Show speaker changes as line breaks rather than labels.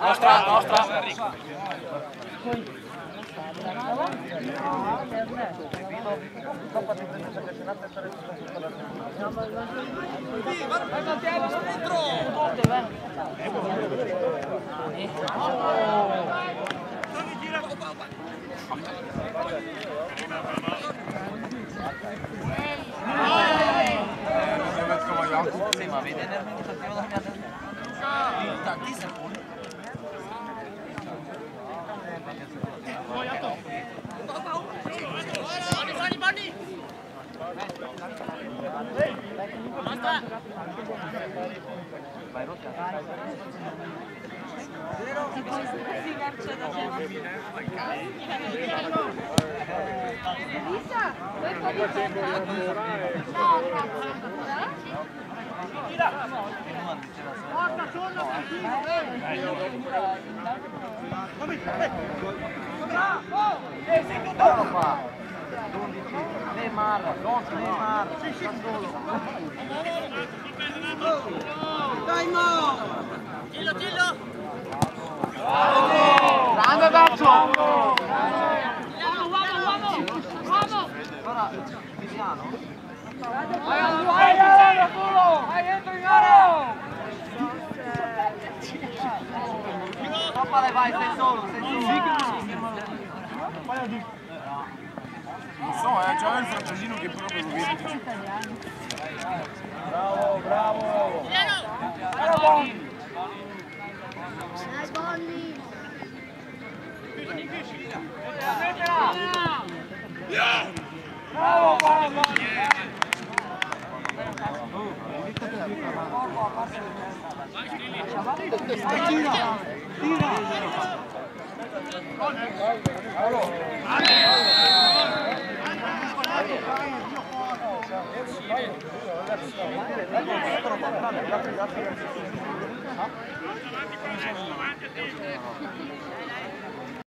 Nostra, nostra.
Sì, ma vedi tanti secondi. Bani! Basta! Vai
Porta solo
Neymar, Neymar,
dai Mo!
Tillo, Tillo!
Grande Dazzo!
Uomo!
Ora, Cristiano?
Vai, culo! Vai dentro in oro!
Vai, vai, sei solo, sei solo.
No, c'era il francesino che proprio lo vede.
Bravo, bravo!
Bravo, Bonni!
Dai, Bonni! Bravo, bravo! Tira!